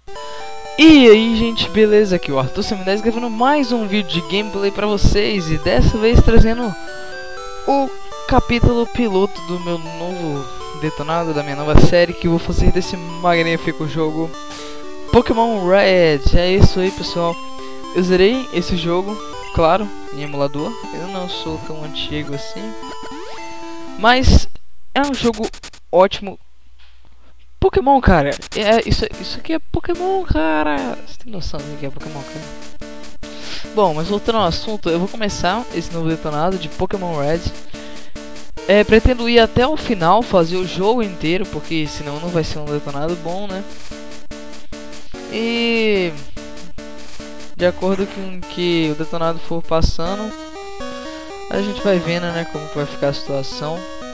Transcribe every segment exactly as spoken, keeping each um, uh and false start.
E aí gente, beleza? Aqui é o Arthur Semi dez gravando mais um vídeo de gameplay pra vocês. E dessa vez trazendo o capítulo piloto do meu novo detonado, da minha nova série, que eu vou fazer desse magnífico jogo Pokémon Red. É isso aí, pessoal. Eu zerei esse jogo, claro, em emulador. Eu não sou tão antigo assim, mas é um jogo ótimo. Pokémon, cara, é, isso, isso aqui é Pokémon, cara. Você tem noção do que é Pokémon, cara? Bom, mas voltando ao assunto, eu vou começar esse novo detonado de Pokémon Red. É, pretendo ir até o final, fazer o jogo inteiro, porque senão não vai ser um detonado bom, né? E de acordo com que o detonado for passando, a gente vai vendo, né, como vai ficar a situação.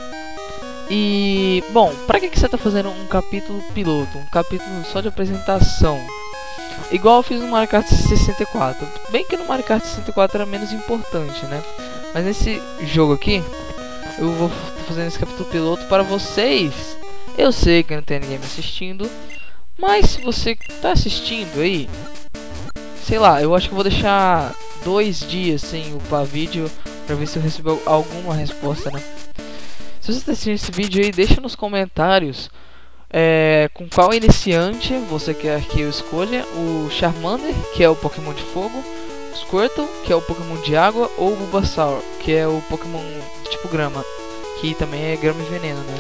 E, bom, pra que, que você tá fazendo um capítulo piloto? Um capítulo só de apresentação? Igual eu fiz no Mario Kart sessenta e quatro. Bem que no Mario Kart sessenta e quatro era menos importante, né? Mas nesse jogo aqui, eu vou fazendo esse capítulo piloto para vocês. Eu sei que não tem ninguém me assistindo, mas se você tá assistindo aí, sei lá, eu acho que eu vou deixar dois dias sem upar vídeo pra ver se eu recebo alguma resposta, né? Se você está assistindo esse vídeo aí, deixa nos comentários é, com qual iniciante você quer que eu escolha: o Charmander, que é o Pokémon de fogo, o Squirtle, que é o Pokémon de água, ou o Bulbasaur, que é o Pokémon de tipo grama, que também é grama e veneno, né?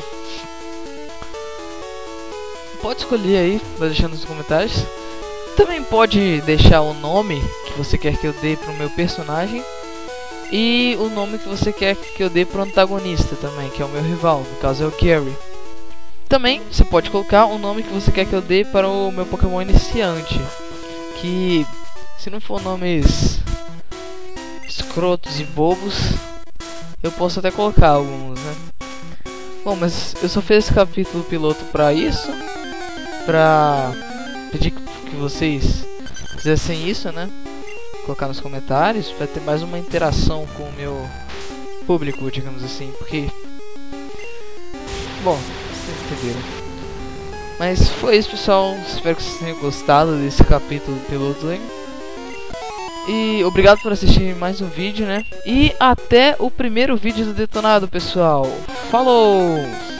Pode escolher aí, vai deixar nos comentários. Também pode deixar o nome que você quer que eu dê para o meu personagem e o nome que você quer que eu dê pro antagonista também, que é o meu rival, no caso é o Gary. Também você pode colocar o nome que você quer que eu dê para o meu Pokémon iniciante, que se não for nomes escrotos e bobos, eu posso até colocar alguns, né? Bom, mas eu só fiz esse capítulo piloto pra isso, pra pedir que vocês fizessem isso, né? Colocar nos comentários para ter mais uma interação com o meu público, digamos assim, porque, bom, vocês entenderam. Mas foi isso, pessoal. Espero que vocês tenham gostado desse capítulo piloto, hein? E obrigado por assistir mais um vídeo, né? E até o primeiro vídeo do detonado, pessoal. Falou!